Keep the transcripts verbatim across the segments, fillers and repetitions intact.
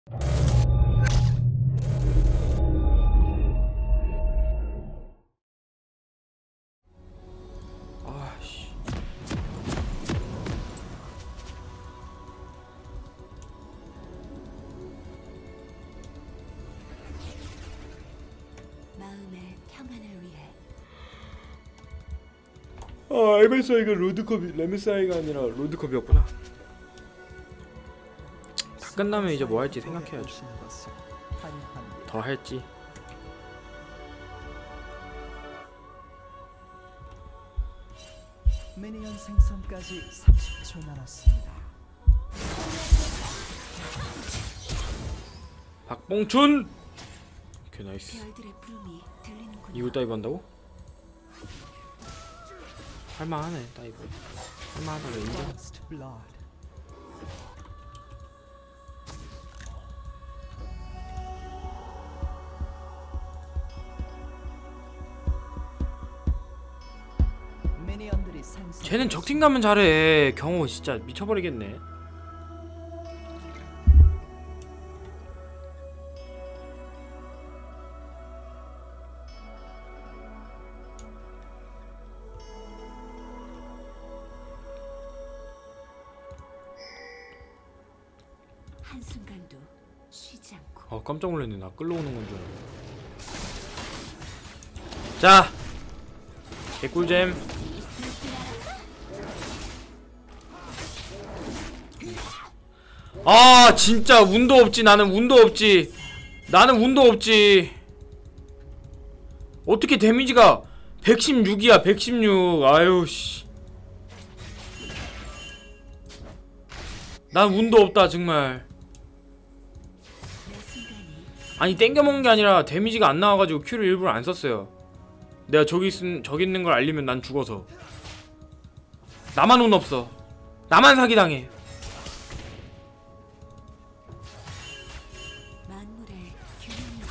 아씨. 마음의 평안을 위해. 아, 엠에스아이가 로드컵이 엠에스아이가 아니라 로드컵이었구나. 다 끝나면 이제 뭐 할지 생각해야죠. 더 할지. 미니언 생성까지 삼십 초 남았습니다. 박봉춘. 오케이, 나이스. 별들의 부름이 들리는군요. 이걸 다이브 한다고? 할만하네. 다이브 할만하다고 인정. First blood. 미니언들이 생성. 쟤는 적팀 가면 잘해. 경호 진짜 미쳐버리겠네. 한순간도 쉬지 않고. 어, 깜짝 놀랐네. 나 끌러오는 건 줄 알고. 자, 개꿀잼. 아, 진짜 운도 없지. 나는 운도 없지. 나는 운도 없지. 어떻게 데미지가 백십육이야. 백십육. 아유 씨. 난 운도 없다 정말. 아니 땡겨먹은 게 아니라 데미지가 안 나와가지고 Q를 일부러 안 썼어요. 내가 저기 있은, 저기 있는 걸 알리면 난 죽어서. 나만 운 없어. 나만 사기당해. 만물의 균형을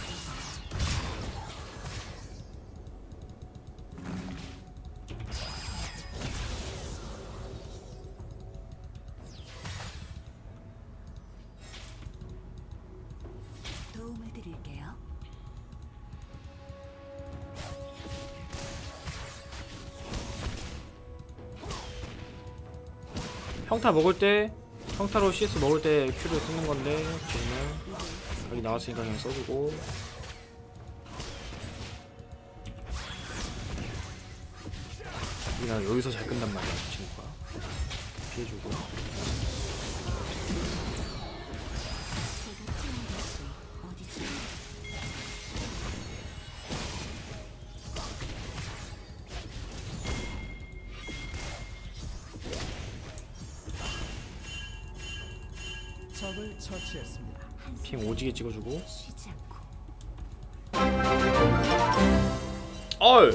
도움을 드릴게요. 평타 먹을 때, 평타로 씨에스 먹을 때 Q를 쓰는 건데 지금은 여기 나왔으니까 그냥 써주고. 그냥 여기서 잘 끝난 말이야 친구가. 피해주고. 제가 채운 곳이 어디죠? 적을 처치했습니다. 핑 오지게 찍어주고. 쉬지 않고. 얼.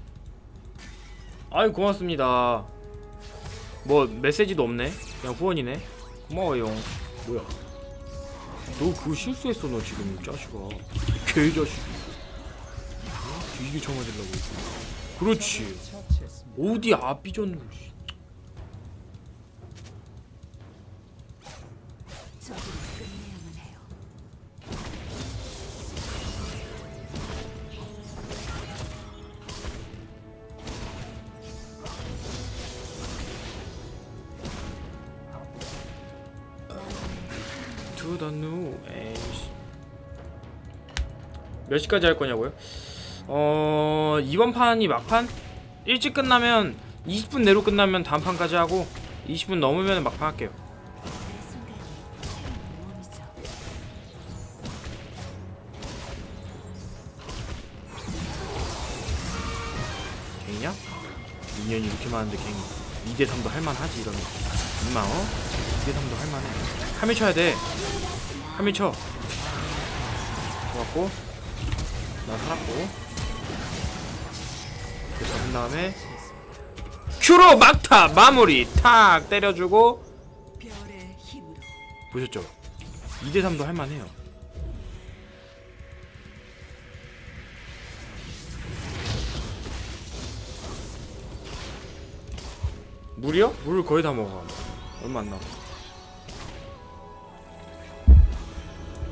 아이 고맙습니다. 뭐 메시지도 없네. 그냥 후원이네. 고마워요. 뭐야? 너 그거 실수했어 너 지금 자식아. 개자식. 뒤지게 쳐맞으려고. 그렇지. 처치했습니다. 어디 앞비전. 저들을 끝내야만 해요. To the new age. 몇 시까지 할 거냐고요? 어 이번 판이 막판? 일찍 끝나면 이십 분 내로 끝나면 다음 판까지 하고 이십 분 넘으면 막판 할게요. 매 순간이 새로운 모험이죠. 갱이냐? 인연이 이렇게 많은데 갱 이 대 삼도 할만하지 이러면. 임마 어? 이 대 삼도 할만해. 카밀 쳐야 돼. 카밀 쳐. 좋았고 나 살았고. 이렇게 잡은 다음에 큐로 막타 마무리 탁 때려주고. 별의 힘으로. 보셨죠? 이 대 삼도 할만해요. 물이요? 물을 거의 다 먹어. 얼마 안 남아.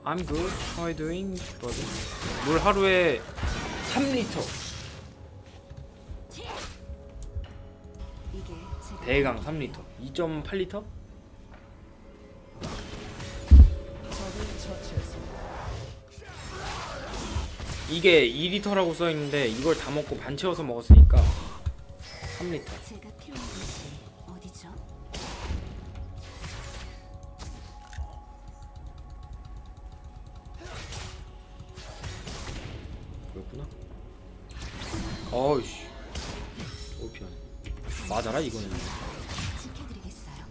I'm good. How are you doing? 물 하루에 삼 리터. 이게 제가 대강 삼 리터. 이 점 팔 리터? 적을 처치했습니다. 이게 이 리터라고 써 있는데 이걸 다 먹고 반 채워서 먹었으니까 삼 리터. 제가 필요한 곳이 어디죠? 그렇구나. 어이씨. 오 피하네. 맞아라 이거는. 지켜드리겠어요.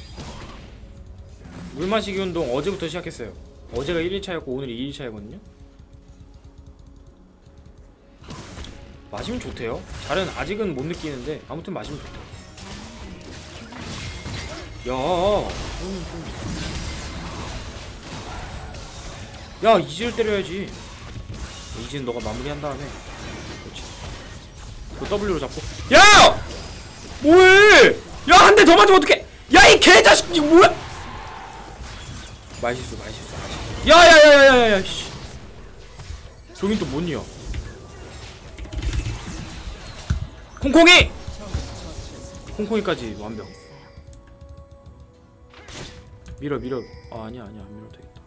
물 마시기 운동 어제부터 시작했어요. 어제가 일 일차였고 오늘이 이 일차이거든요. 마시면 좋대요. 잘은 아직은 못 느끼는데 아무튼 마시면 좋대요. 야, 음, 좀. 야 이지를 때려야지. 이지는 너가 마무리한 다음에. 그렇지. 그 W로 잡고. 야! 뭐해? 야 한 대 더 맞으면 어떡해? 야 이 개자식 이거 뭐야? 말실수 말실수 말실수. 야야야야야야 씨. 저긴 또 뭐냐? 콩콩이! 콩콩이까지 완벽. 밀어 밀어. 아 아니야 아니야 안 밀어도 되겠다.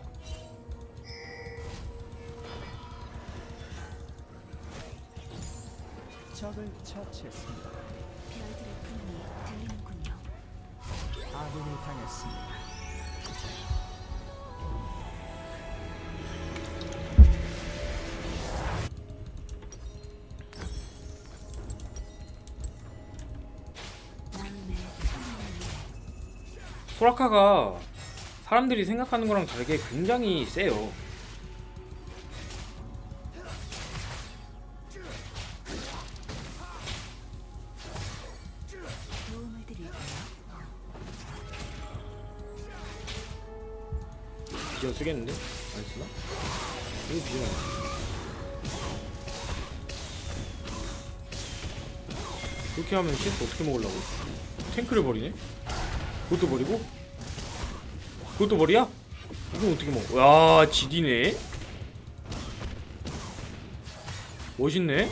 적을 처치했습니다. 별들의 부름이 들리는군요. 아군이 당했습니다. 마음의 평안을 위해 소라카가 사람들이 생각하는 거랑 다르게 굉장히 세요. 도움을 드릴까요? 비전 쓰겠는데? 안 쓰나? 이거 비전 안 쓰나? 그렇게 하면 캐스 어떻게 먹으려고? 탱크를 버리네? 그것도 버리고? 그것도 버리야? 이거 어떻게 먹어? 야 지디네? 멋있네?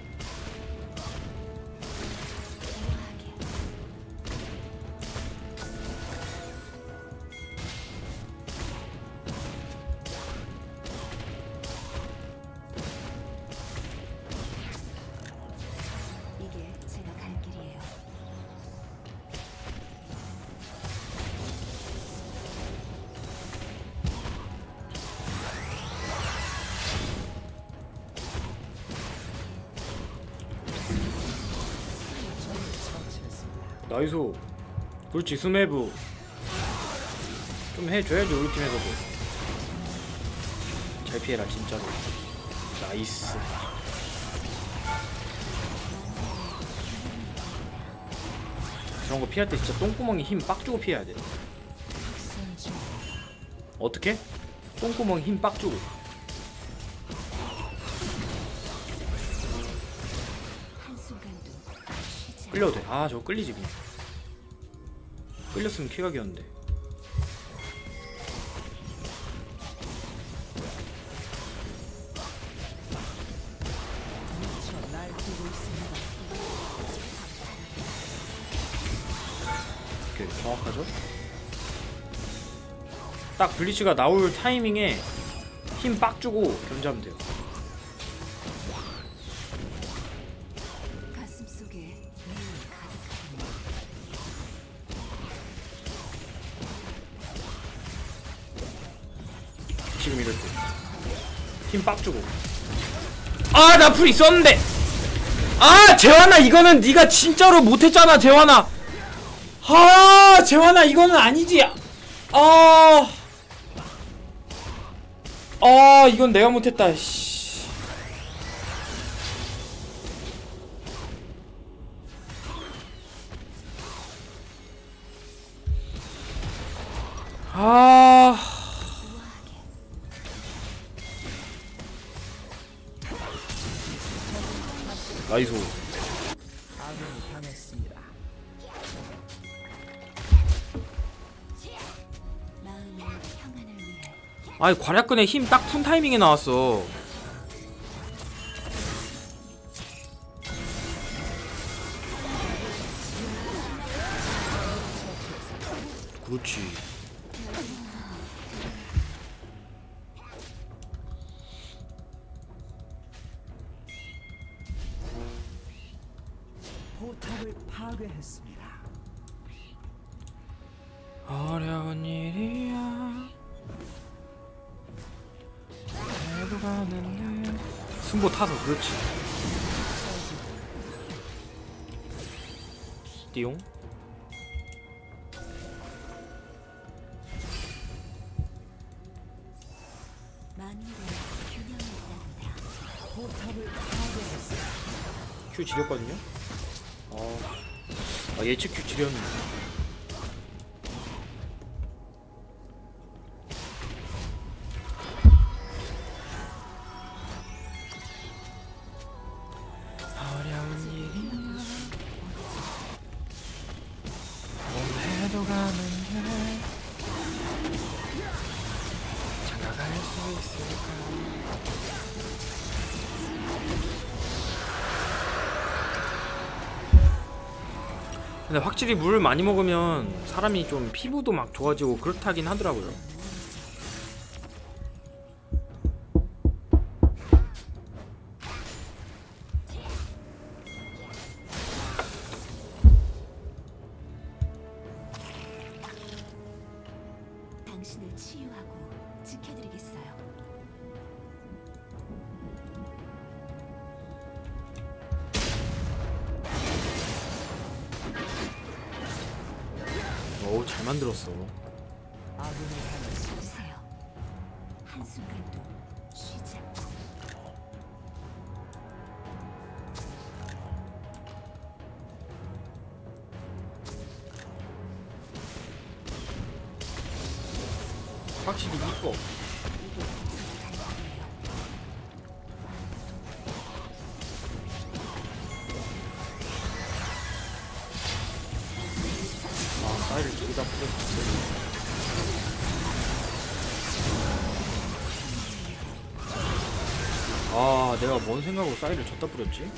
이게 제가 갈 길이에요. 적을 처치했습니다. 나이소. 그렇지 스매브 좀 해줘야지 우리 팀에서도. 잘 피해라 진짜로. 나이스. 저런 거 피할 때 진짜 똥구멍에 힘 빡 주고 피해야 돼. 학살 중 어떻게? 똥구멍에 힘 빡 주고. 한순간도 쉬지 끌려도 돼. 아 저거 끌리지 그냥. 끌렸으면 쾌각이었는데. 미쳐 날뛰고 있습니다. 이렇게 정확하죠? 딱 블리츠가 나올 타이밍에 힘 빡 주고 견제하면 돼요. 가슴 속에 미움이 가득하군요. 지금 이럴 때 힘 빡 주고. 아 나 풀 있었는데. 아 재환아 이거는 네가 진짜로 못했잖아 재환아. 아 재환아 이거는 아니지. 아. 아 이건 내가 못했다. 씨. 아. 나이소. 아군이 당했습니다. 마음의 평안을 위해 아이 괄약근에 힘 딱 푼 타이밍에 나왔어. 그렇지. 포탑을 파괴했습니다. 어려운 일이야. 해도 가는데. 승보 타서 그렇지. 띠용. 만물의 균형이 있답니다. 포탑을 파괴했습니다. 큐 지렸거든요. 어. 아, 예측 큐 지렸는데. 어려운 일이야. 몸해도 가는데 장가갈 수 있을까? 근데 확실히 물을 많이 먹으면 사람이 좀 피부도 막 좋아지고 그렇다긴 하더라고요. 당신을 치유하고 지켜드리겠어요. 어우, 잘 만들었어. 아군이 당했습니다. 주세요. 한순간도 쉬지 않고. 확실히 이뻐. 이게 제가 갈 길이에요. 아, 쌀을 두개 다 뿌렸어. 아, 내가 뭔 생각으로 쌀을 졌다 뿌렸지?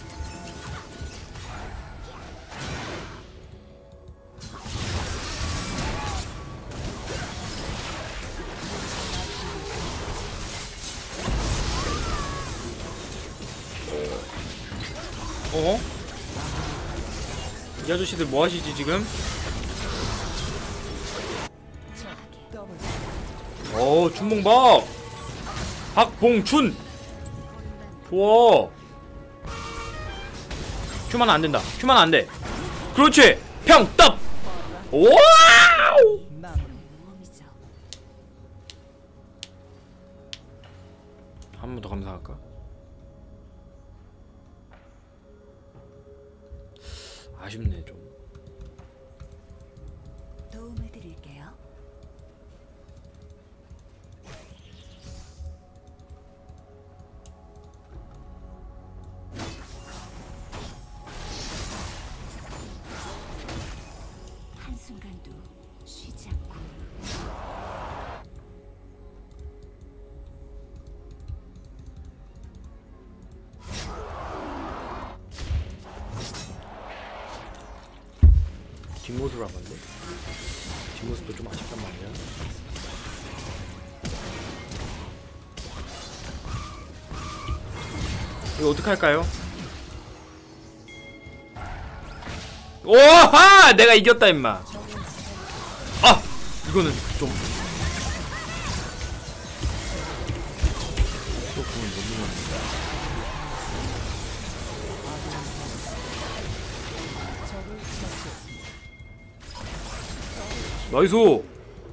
어? 이 아저씨들 뭐 하시지 지금? 더블 어, 춘봉박! 박봉춘! 좋아! 큐만 안 된다. 큐만 안 돼. 그렇지! 평떡! 와우! 마무리. 모험이죠. 한 번 더 감사할까? 아쉽네 좀. 도움을 드릴게요. 한순간도 쉬지 않고. 뒷모습을 안 봤네. 뒷모습도 좀 아쉽단 말이야. 이거 어떡할까요? 오하! 내가 이겼다 임마. 아! 이거는 좀 또 그건 너무 적을 처치했습니다. 나이스!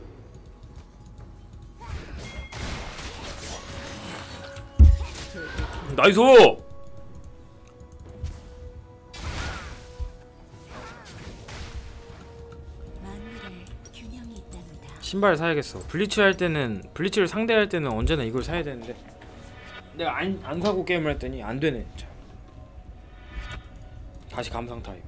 나이스! 만물의 균형이 있답니다. 신발 사야겠어. 블리츠 할 때는, 블리츠를 상대할 때는 언제나 이걸 사야 되는데 내가 안, 안 사고 게임을 했더니 안 되네. 자. 다시 감상 타임.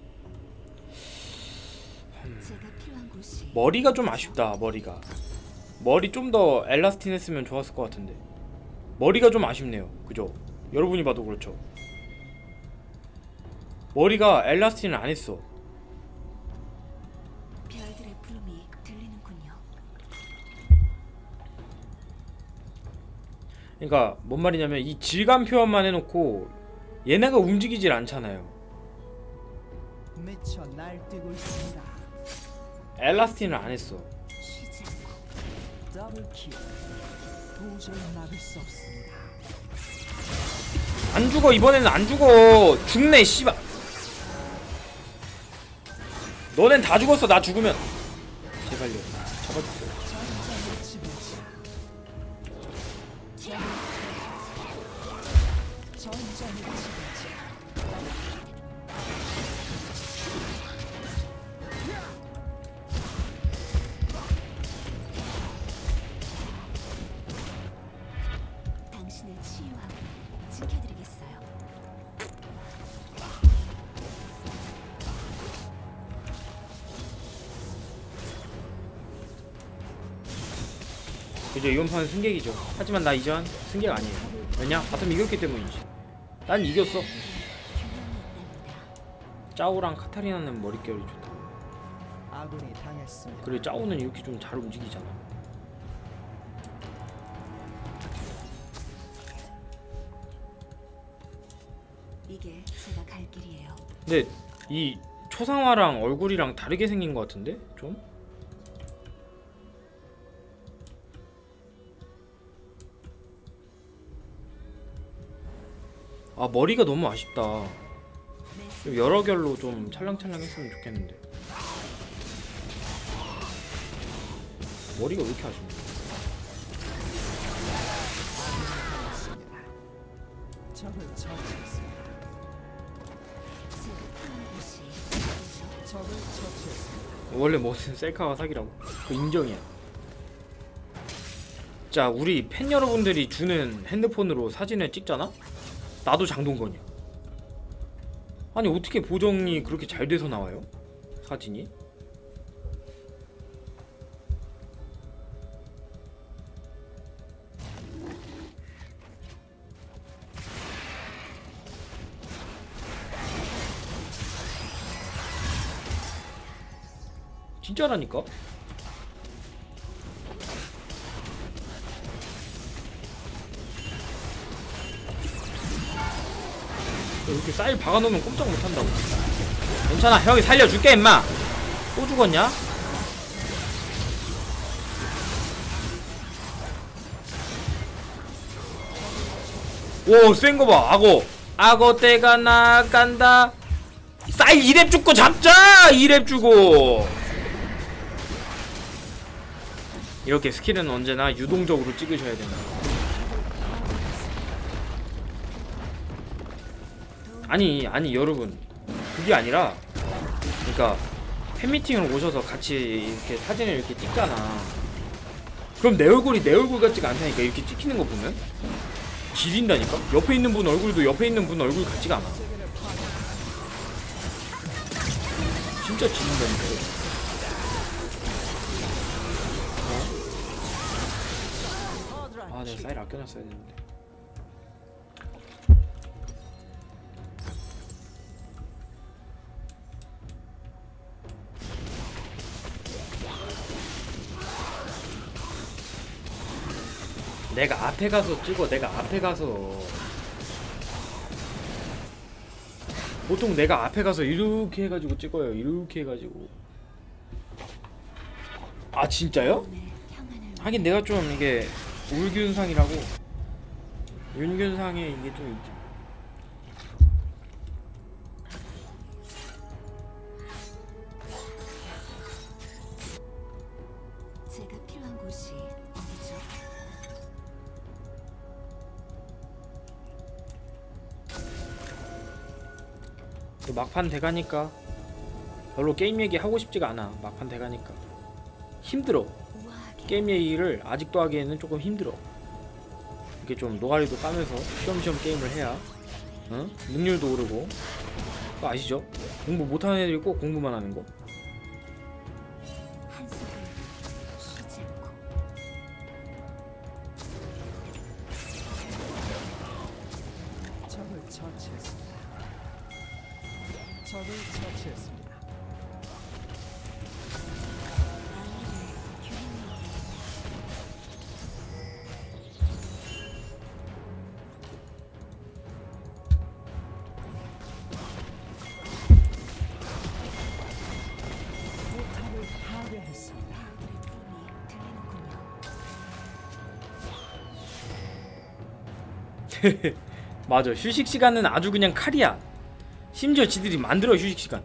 제가 필요한 곳이 머리가 좀 아쉽다. 머리가 머리 좀 더 엘라스틴 했으면 좋았을 것 같은데 머리가 좀 아쉽네요. 그죠? 여러분이 봐도 그렇죠. 머리가 엘라스틴을 안 했어. 별들의 부름이 들리는군요. 그러니까 뭔 말이냐면 이 질감 표현만 해놓고 얘네가 움직이질 않잖아요. 미쳐 날뛰고 있습니다. 엘라스틴을 안 했어. 쉬지 않고 더블킬. 도저히 막을 수 없습니다. 안 죽어. 이번에는 안 죽어. 죽네 씨발. 너넨 다 죽었어. 나 죽으면 제발요 잡아주세요. 전장의 지배자. 전장의 지배자. 당신을 치유하고 지켜드리겠어요. 그죠? 이번 판은 승객이죠. 하지만 나 이전 승객 아니에요. 왜냐? 바텀 이겼기 때문이지. 난 이겼어. 균형이 있답니다. 짜오랑 카타리나는 머릿결이 좋다. 아군이 당했습니다. 그리고 짜오는 이렇게 좀 잘 움직이잖아. 이게 제가 갈 길이에요. 근데 이 초상화랑 얼굴이랑 다르게 생긴 것 같은데? 좀? 아 머리가 너무 아쉽다. 좀 여러 결로 좀 찰랑찰랑 했으면 좋겠는데 머리가 왜 이렇게 아쉽냐. 적을 처치했습니다. 제가 필요한 곳이 어디죠? 적을 처치했습니다. 원래 무슨 셀카가 사기라고. 그 인정이야. 자 우리 팬 여러분들이 주는 핸드폰으로 사진을 찍잖아? 나도 장동건이야. 아니 어떻게 보정이 그렇게 잘 돼서 나와요? 사진이? 진짜라니까? 이렇게 쌀 박아놓으면 꼼짝 못한다고. 괜찮아 형이 살려줄게 임마. 또 죽었냐? 오 센거봐. 악어 악어 떼가 나간다. 쌀 이 렙 죽고 잡자. 이 렙 주고. 이렇게 스킬은 언제나 유동적으로 찍으셔야 된다. 아니 아니 여러분 그게 아니라 그러니까 팬미팅을 오셔서 같이 이렇게 사진을 이렇게 찍잖아. 그럼 내 얼굴이 내 얼굴 같지가 않다니까. 이렇게 찍히는 거 보면 지린다니까. 옆에 있는 분 얼굴도 옆에 있는 분 얼굴 같지가 않아. 진짜 지린다니까. 어? 아 내가 쌀 아껴놨어야 되는데. 내가 앞에 가서 찍어. 내가 앞에 가서 보통 내가 앞에 가서 이렇게 해가지고 찍어요. 이렇게 해가지고. 아 진짜요? 내 평안을 하긴 내가 좀 이게 울균상이라고 윤균상에 이게 좀 있지. 제가 필요한 곳이 어디죠? 또 막판 돼가니까 별로 게임 얘기 하고 싶지가 않아. 막판 돼가니까 힘들어. 우아하게 게임 얘기를 아직도 하기에는 조금 힘들어. 이렇게 좀 노가리도 까면서 시험시험 게임을 해야 어? 능률도 오르고. 그거 아시죠? 공부 못하는 애들이 꼭 공부만 하는 거. 한숨을 쉬지 않고 적을 처치했습니다. 포탑을 파괴했습니다. 들리는군요. 맞아, 휴식 시간은 아주 그냥 칼이야. 심지어 지들이 만들어 휴식 시간.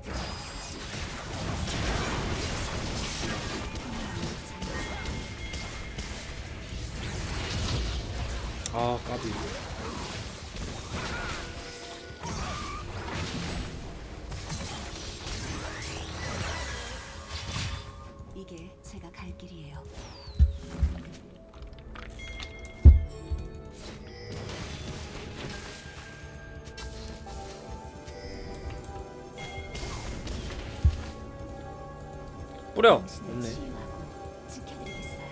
아 까비. 이게 제가 갈 길이에요. 뿌려. 당신을 없네. 치유하고 지켜드리겠어요.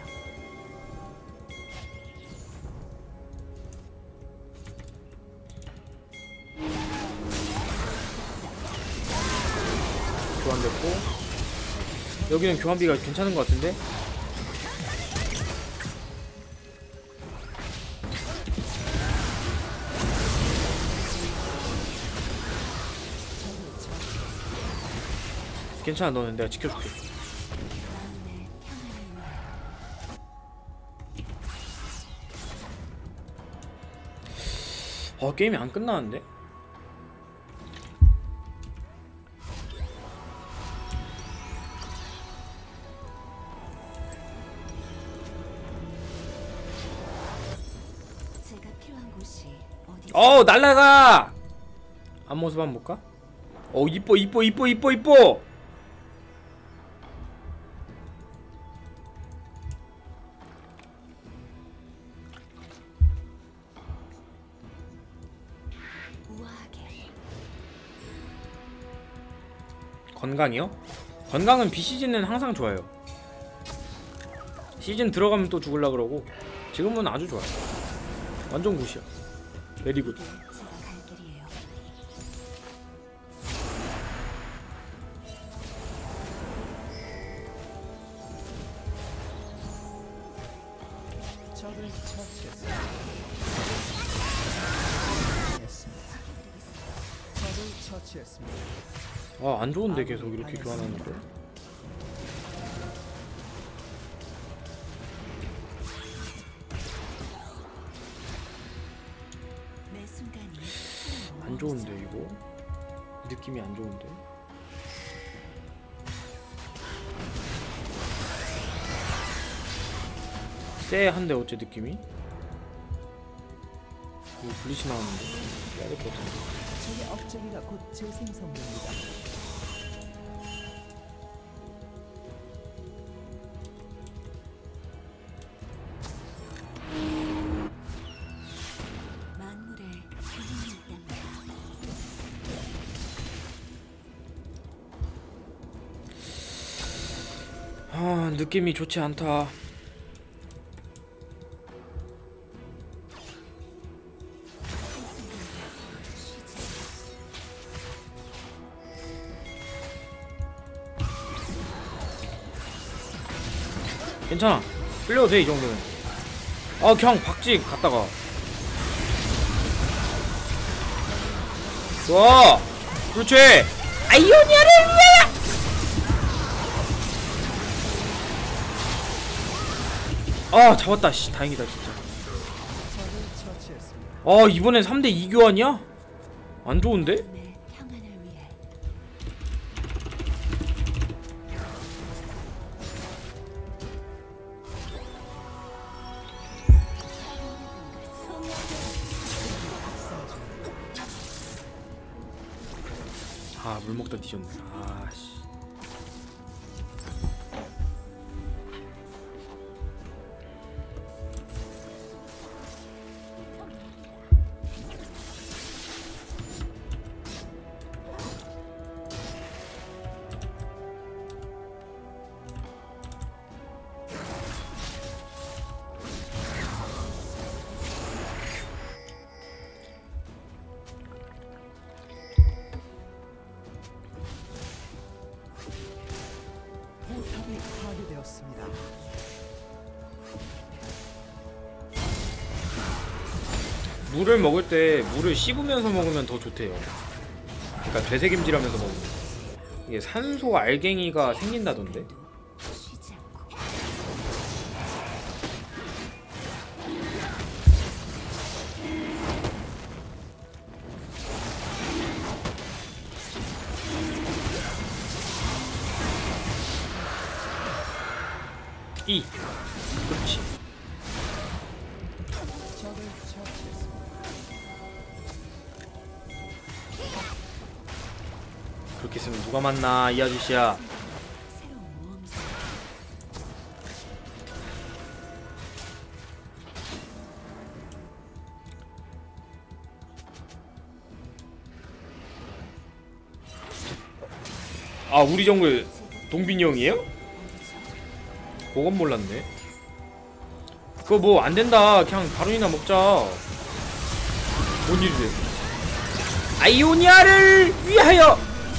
교환됐고. 여기는 교환비가 괜찮은 것 같은데? 괜찮아, 너는 내가 지켜줄게. 마음의 평안을 위해 어, 게임이 안 끝나는데? 제가 필요한 곳이 어디? 어, 날라가! 앞모습 한번 볼까? 어, 이뻐, 이뻐, 이뻐, 이뻐, 이뻐! 우아하게. 건강이요? 건강은 비시즌은 항상 좋아요. 시즌 들어가면 또 죽을라 그러고 지금은 아주 좋아요. 완전 굿이야. 베리굿. 이게 제가 갈 길이에요. 적을 처치했습니다. 했습니다. 적을 처치했습니다. 아, 안 좋은데 계속 이렇게 교환하는 거. 매 순간이 안 좋은데 이거. 느낌이 안 좋은데. 쎄한데 어째 느낌이? 이거 블리치 나왔는데 빼야 될 것 같은데. 적의 억제기가 곧 재생성됩니다. 만물에 균형이 있답니다. 아, 느낌이 좋지 않다. 괜찮아. 끌려도 돼, 이 정도면. 아, 그냥 박지 갔다가. 좋아. 그렇지. 아이오니아를 위하여. 아, 잡았다. 씨, 다행이다 진짜. 적을 처치했습니다. 아, 이번엔 삼 대 이 교환이야? 안 좋은데? 마음의 평안을 위해 아, 물 먹다 뒤졌네. 아, 씨. 물을 먹을 때 물을 씹으면서 먹으면 더 좋대요. 그러니까 되새김질하면서 먹으면 이게 산소 알갱이가 생긴다던데. 쉬지 않고 이 그렇지. 적을 처치했습니다. 그렇게 쓰면 누가 만나 이 아저씨야. 새로운 모험자. 아 우리 정글 동빈이 형이에요? 그건 몰랐네. 그거 뭐 안된다. 그냥 바론이나 먹자. 뭔 일이래. 아이오니아를 위하여.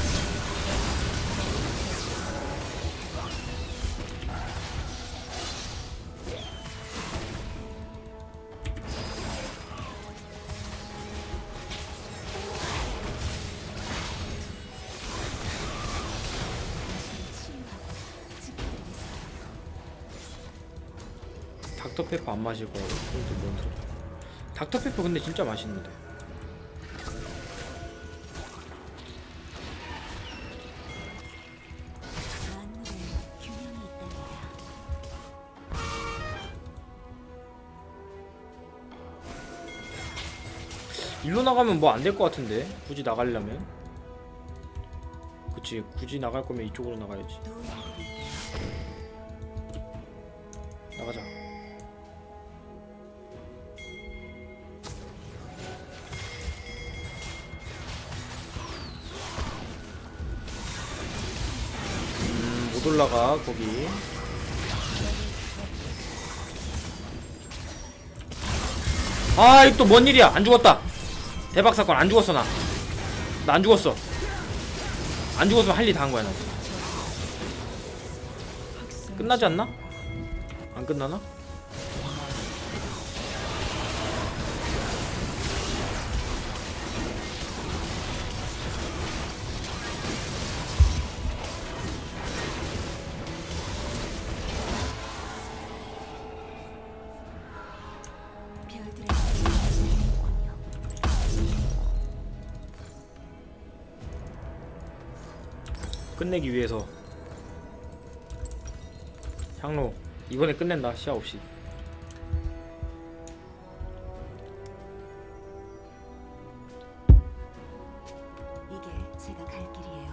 닥터페퍼 안 마실 거라고. 그것도 뭔 소리야. 닥터페퍼 근데 진짜 맛있는데. 만물에 균형이 있답니다. 일로 나가면 뭐 안 될 것 같은데. 굳이 나가려면. 그치, 굳이 나갈 거면 이쪽으로 나가야지. 나가자. 음, 못 올라가 거기. 아, 이 또 뭔 일이야? 안 죽었다. 대박 사건. 안 죽었어 나. 나 안 죽었어. 안 죽었으면 할 일 다 한 거야 나. 끝나지 않나? 안 끝나나? 별들의 소리군요. 끝내기 위해서. 향로 이번에 끝낸다. 시야 없이. 이게 제가 갈 길이에요.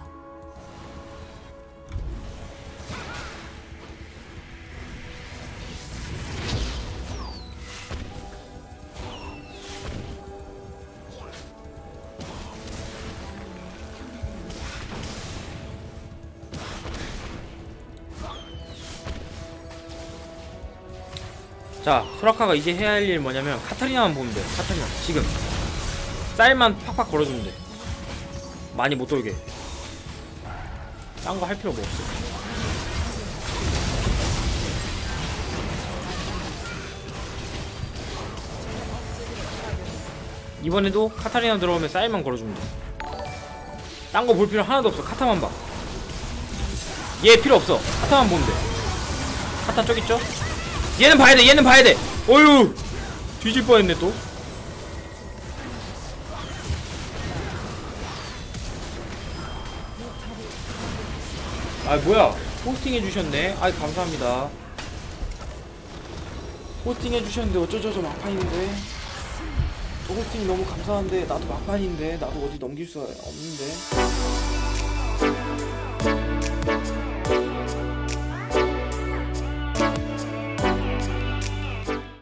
자, 소라카가 이제 해야 할 일 뭐냐면 카타리나만 보면 돼. 카타리나 지금 쌀만 팍팍 걸어주면 돼. 많이 못 돌게. 딴 거 할 필요가 없어. 이번에도 카타리나 들어오면 쌀만 걸어주면 돼. 딴 거 볼 필요 하나도 없어. 카타만 봐. 얘 필요 없어. 카타만 보면 돼. 카타 저기 있죠? 얘는 봐야 돼. 얘는 봐야 돼. 어휴, 뒤질 뻔했네 또. 아 뭐야, 호스팅 해주셨네. 아이 감사합니다. 호스팅 해주셨는데 어쩌저저 막판인데. 저 호스팅 너무 감사한데 나도 막판인데. 나도 어디 넘길 수 없는데.